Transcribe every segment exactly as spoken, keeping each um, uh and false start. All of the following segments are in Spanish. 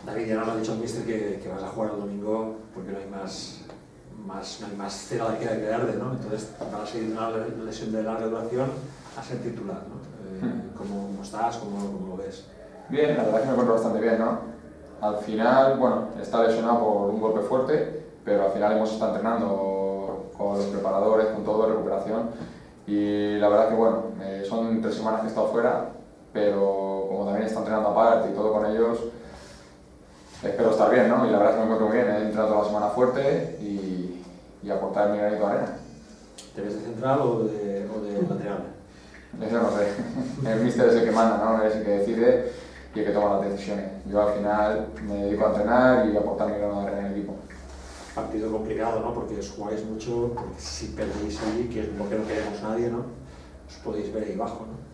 David, ya nos lo ha dicho el míster que, que vas a jugar el domingo porque no hay más, más, no hay más cera de que que arde, ¿no? Entonces, para seguir una lesión de larga duración, a ser titular, ¿no? Eh, Hmm. ¿cómo, ¿Cómo estás? ¿Cómo, ¿Cómo lo ves? Bien, la verdad es que me encuentro bastante bien, ¿no? Al final, bueno, está lesionado por un golpe fuerte, pero al final hemos estado entrenando con los preparadores, con todo de recuperación, y la verdad que, bueno, eh, son tres semanas que he estado fuera, pero como también he estado entrenando aparte y todo con ellos, espero estar bien, ¿no? Y la verdad es que me encuentro muy bien, he entrenado toda la semana fuerte y, y aportar mi granito de arena. ¿Te ves de central o de, o de lateral? Eso no sé, el míster es el que manda, ¿no? Es el que decide y el que toma las decisiones. Yo al final me dedico a entrenar y a aportar mi granito de arena en el equipo. Partido complicado, ¿no? Porque os jugáis mucho, porque si perdéis allí, que es lo que no queremos nadie, ¿no? Os podéis ver ahí abajo, ¿no?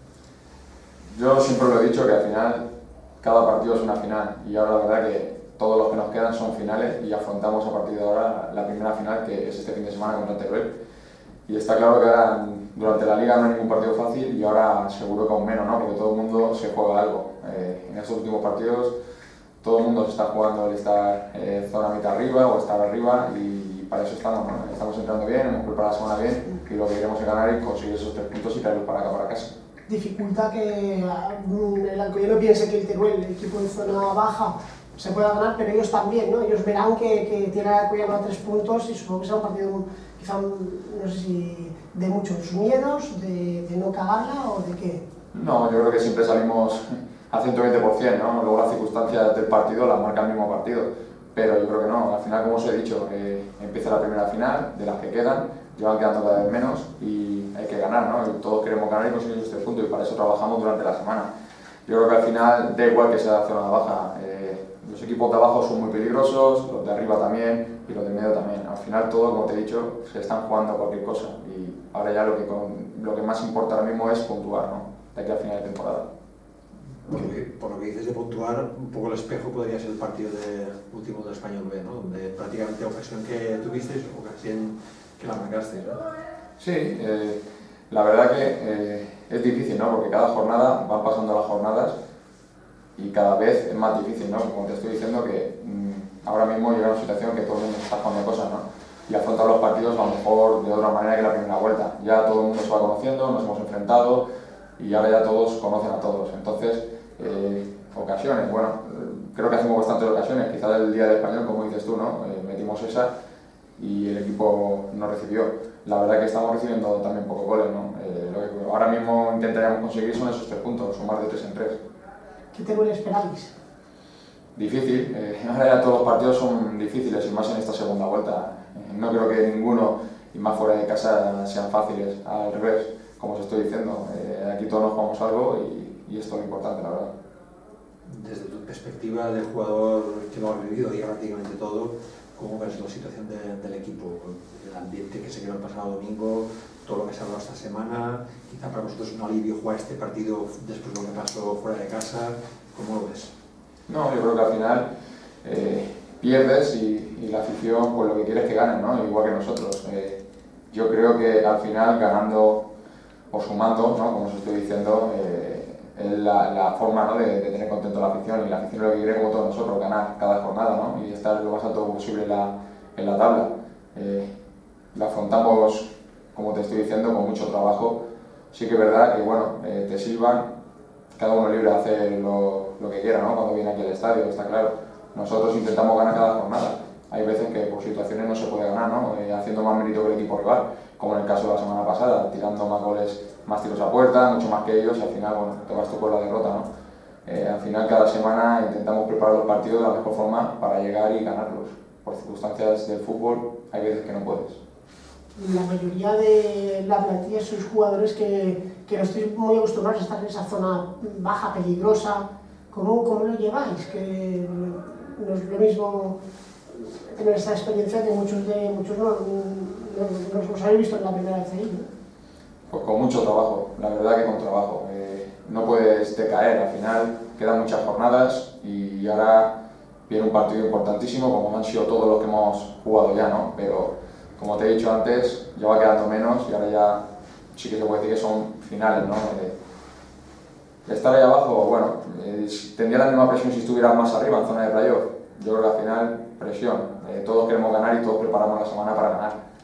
Yo siempre lo he dicho que al final cada partido es una final y ahora la verdad que todos los que nos quedan son finales y afrontamos a partir de ahora la primera final, que es este fin de semana contra Teruel. Y está claro que ahora durante la liga no hay ningún partido fácil y ahora seguro que aún menos, ¿no? Porque todo el mundo se juega algo. Eh, en estos últimos partidos todo el mundo se está jugando el estar eh, zona mitad arriba o estar arriba y para eso estamos, ¿no? Estamos entrando bien, hemos preparado la semana bien y lo que queremos es ganar y conseguir esos tres puntos y traerlos para acá, para casa. Dificulta que el Alcoyano piense que el Teruel, el equipo de zona baja, se pueda ganar, pero ellos también, ¿no? Ellos verán que, que tiene el Alcoyano a tres puntos y supongo que será un partido, quizá, no sé si de muchos miedos, de, de no cagarla o de qué. No, yo creo que siempre salimos a ciento veinte por cien, ¿no? Luego las circunstancias del partido las marca el mismo partido, pero yo creo que no. Al final, como os he dicho, eh, empieza la primera final, de las que quedan, llevan quedando cada vez menos y hay que ganar, ¿no? Y todos queremos ganar y conseguir esos tres puntos y para eso trabajamos durante la semana. Yo creo que al final da igual que sea zona baja, eh, los equipos de abajo son muy peligrosos, los de arriba también y los de medio también. Al final todo, como te he dicho, se están jugando a cualquier cosa y ahora ya lo que, con, lo que más importa ahora mismo es puntuar, ¿no? De aquí al final de temporada. Por lo, que, por lo que dices de puntuar, un poco el espejo podría ser el partido de último del Español B, ¿no? Donde prácticamente ocasión que tuvisteis, ocasión que la marcasteis, ¿no? Sí, eh, la verdad que eh, es difícil, ¿no? Porque cada jornada van pasando las jornadas y cada vez es más difícil, ¿no? Como te estoy diciendo que mmm, ahora mismo llega una situación que todo el mundo está jugando cosas, ¿no? Y afrontar los partidos a lo mejor de otra manera que la primera vuelta. Ya todo el mundo se va conociendo, nos hemos enfrentado y ahora ya todos conocen a todos. Entonces, eh, ocasiones, bueno, creo que hacemos bastantes ocasiones, quizás el día del Español, como dices tú, ¿no? Eh, metimos esa y el equipo no recibió. La verdad que estamos recibiendo también pocos goles, ¿no? Eh, lo que ahora mismo intentaríamos conseguir son esos tres puntos, sumar de tres en tres. ¿Qué te vuelve esperáis? Difícil, eh, ahora ya todos los partidos son difíciles y más en esta segunda vuelta. Eh, no creo que ninguno, y más fuera de casa, sean fáciles, al revés, como os estoy diciendo. Eh, aquí todos nos jugamos algo y, y esto es lo importante, la verdad. Desde tu perspectiva de jugador que lo ha vivido ya prácticamente todo, ¿cómo ves la situación de, del equipo? El ambiente que se creó el pasado domingo, todo lo que se ha hablado esta semana, quizá para vosotros es un alivio jugar este partido después de lo que pasó fuera de casa, ¿cómo lo ves? No, yo creo que al final eh, pierdes y, y la afición pues lo que quiere es que ganen, ¿no? Igual que nosotros. Eh, yo creo que al final ganando o sumando, ¿no? Como os estoy diciendo, eh, es la, la forma, ¿no? de, de tener contento a la afición y la afición lo que quiere, como todos nosotros, ganar cada jornada, ¿no? Y estar lo más alto posible en la, en la tabla. Eh, la afrontamos, como te estoy diciendo, con mucho trabajo. Sí que es verdad que, bueno, eh, te silban, cada uno libre de hacer lo, lo que quiera, ¿no? Cuando viene aquí al estadio, está claro. Nosotros intentamos ganar cada jornada. Hay veces que por situaciones no se puede ganar, ¿no? Eh, haciendo más mérito que el equipo rival, como en el caso de la semana pasada, tirando más goles, más tiros a puerta, mucho más que ellos, y al final, bueno, te vas tú por la derrota, ¿no? Eh, al final, cada semana intentamos preparar los partidos de la mejor forma para llegar y ganarlos. Por circunstancias del fútbol, hay veces que no puedes. La mayoría de la plantilla sois jugadores que, que no estáis muy acostumbrados a estar en esa zona baja, peligrosa. ¿Cómo, cómo lo lleváis? Que no es lo mismo tener esta experiencia que muchos de muchos no, no, no os habéis visto en la primera vez ahí, ¿no? Pues con mucho trabajo, la verdad que con trabajo. Eh, no puedes decaer, al final quedan muchas jornadas y ahora viene un partido importantísimo, como han sido todos los que hemos jugado ya, ¿no? Pero como te he dicho antes, ya va quedando menos y ahora ya sí que se puede decir que son finales, ¿no? Eh, Estar ahí abajo, bueno, eh, tendría la misma presión si estuvieras más arriba en zona de playoff. Yo creo que al final, presión. Eh, todos queremos ganar y todos preparamos la semana para ganar.